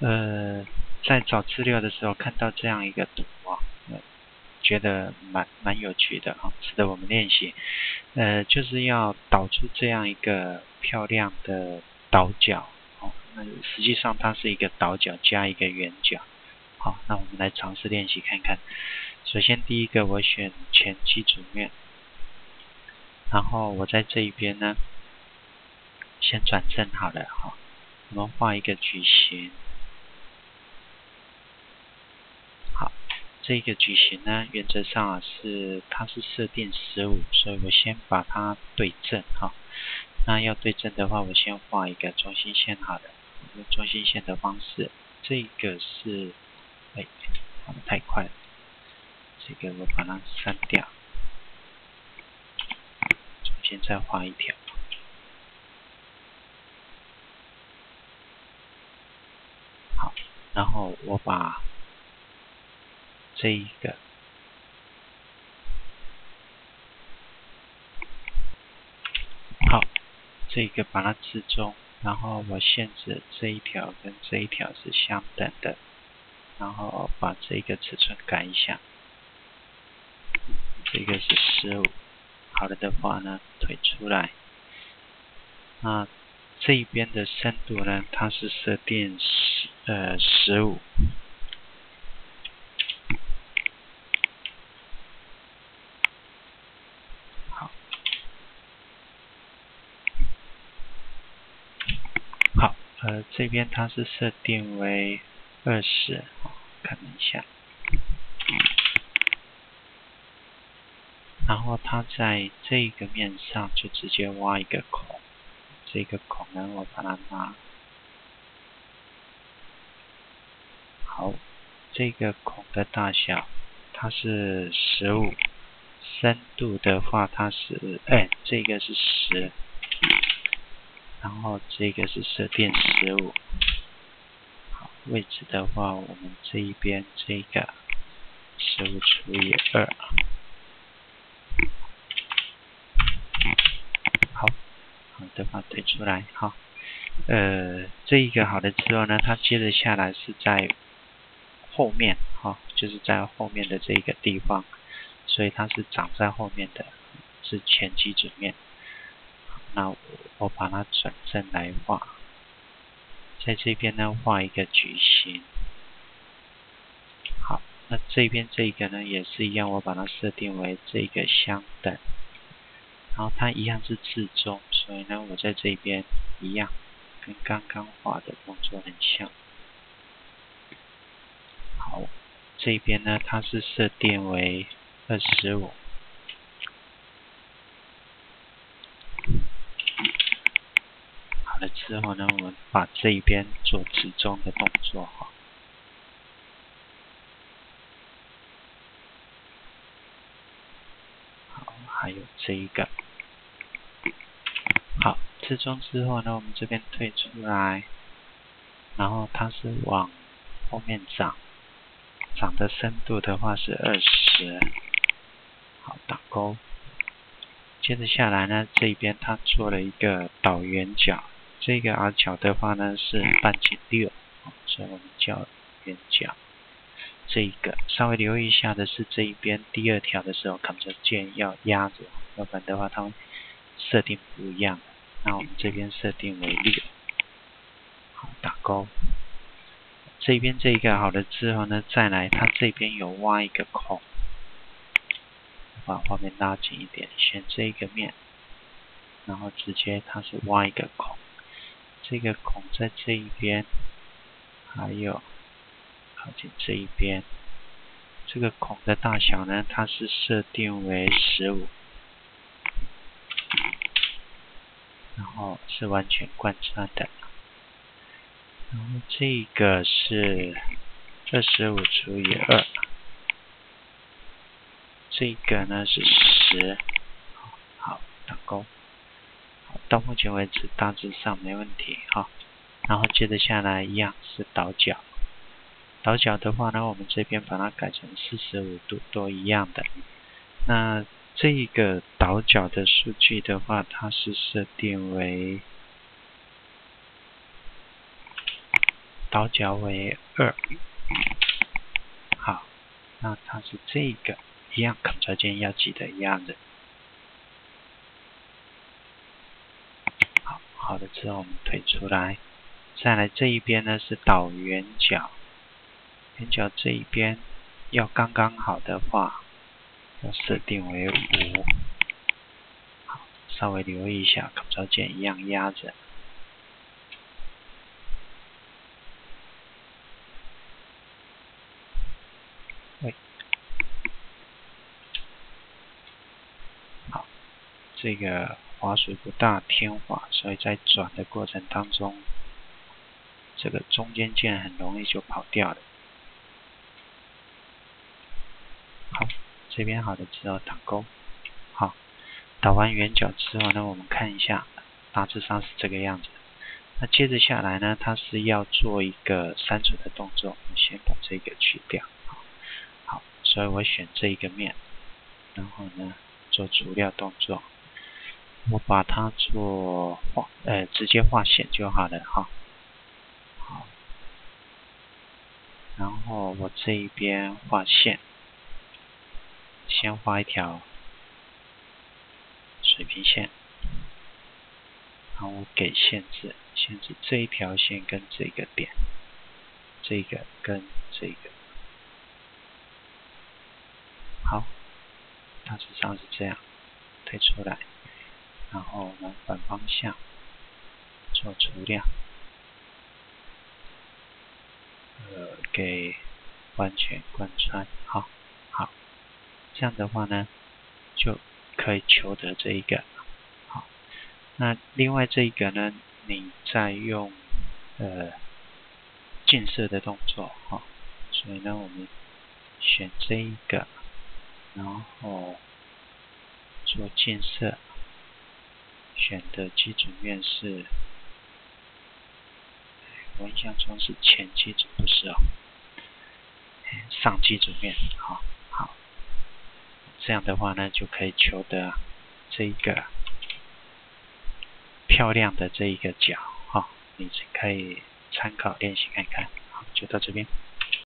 在找资料的时候看到这样一个图啊，觉得蛮有趣的啊，值得我们练习。就是要导出这样一个漂亮的倒角哦。那实际上它是一个倒角加一个圆角。好，那我们来尝试练习看看。首先第一个我选前基础面，然后我在这一边呢，先转正好了。好，我们画一个矩形。好，这个矩形呢，原则上它是设定15，所以我先把它对正。好，那要对正的话，我先画一个中心线好了。用中心线的方式，这个是画得太快了，这个我把它删掉，中间再画一条。好，然后我把这一个这个把它置中，然后我限制这一条跟这一条是相等的，然后把这个尺寸改一下，这个是15。好了的话呢，推出来。那这一边的深度呢，它是设定15。好，这边它是设定为20，看一下。然后它在这个面上就直接挖一个孔，这个孔呢，我把它拿。好，这个孔的大小它是15，深度的话它是这个是10，然后这个是设定15。好，位置的话，我们这一边这个15除以2。好的话推出来。好，这一个好了之后呢，它接着下来是在后面，就是在后面的这个地方，所以它是长在后面的，是前基础面。那我把它转正来画，在这边呢画一个矩形。好，那这边这个呢也是一样，我把它设定为这个相等，然后它一样是置中，所以呢我在这边一样，跟刚刚画的动作很像。好，这边呢它是设定为25。好了之后呢，我们把这一边做置中的动作。好，还有这一个。好，置中之后呢，我们这边退出来，然后它是往后面长，长的深度的话是20。好，打勾。接着下来呢，这边它做了一个倒圆角，这个 R 角的话呢是半径6，所以我们叫圆角。这个稍微留意一下的是，这一边第2条的时候 Ctrl 键要压着，要不然的话它会设定不一样的。那我们这边设定为6。好，打勾。这边这个好了之后呢，再来它这边有挖一个孔，把画面拉紧一点，选这个面，然后直接它是挖一个孔，这个孔在这一边，还有靠近这一边。这个孔的大小呢，它是设定为15，然后是完全贯穿的。然后这个是25除以2，这个呢是10。好，打勾。好，到目前为止大致上没问题。好，然后接着下来一样是倒角。倒角的话呢，我们这边把它改成45度，都一样的。那这个倒角的数据的话，它是设定为倒角为2。好，那它是这个一样，Ctrl键要记得压着。好了之后我们退出来，再来这一边呢是倒圆角，圆角这一边要刚刚好的话，要设定为5。好，稍微留意一下，Ctrl键一样压着。好，这个滑鼠不大听话，所以在转的过程当中，这个中间键很容易就跑掉了。好，这边好了之后打勾。好，导完圆角之后呢，我们看一下，大致上是这个样子。那接着下来呢，它是要做一个删除的动作，我先把这个去掉。好，所以我选这一个面，然后呢做除掉动作。我把它做直接画线就好了哈。好，然后我这一边画线，先画一条水平线，然后我给限制这一条线跟这个点，这个跟这个。好，大致上是这样，退出来，然后我们反方向做除掉，给完全贯穿。好，这样的话呢，就可以求得这一个。好，那另外这一个呢，你再用近色的动作，所以呢，我们选这一个，然后做近色，选的基准面是，我印象中是前基准，不是哦，上基准面。好，这样的话呢，就可以求得这一个漂亮的这一个角，你可以参考练习看看。好，就到这边。